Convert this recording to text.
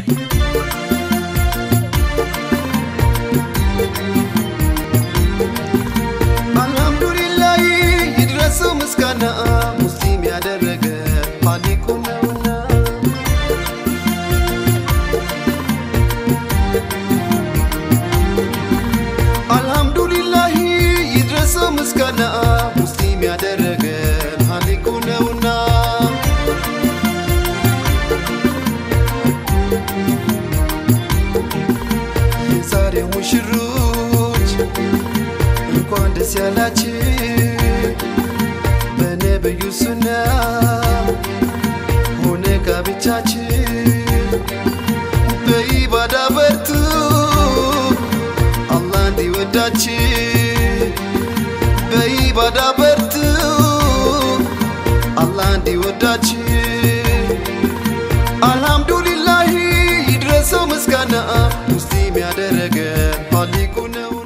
አልহামዱሊላህ ይድረሰው ምስጋና ሙስሊም ያደረገ ኻሊቁ ነውና አልহামዱሊላህ ይድረሰው ምስጋና ሙስሊም ያደረገ ኻሊቁ ነውና የዛሬ ሙሽሮች እንኳን ደስ ያላችሁ በነብዩ ሱና ሆነ ጋብቻችሁ በኢባዳ በርቱ አላህ እንዲወዳችሁ በኢባዳ በርቱ አላህ እንዲወዳችሁ አልহামዱሊላህ ይድረሰው ምስጋና ሙስሊም ያደረገ ኻሊቁ ነው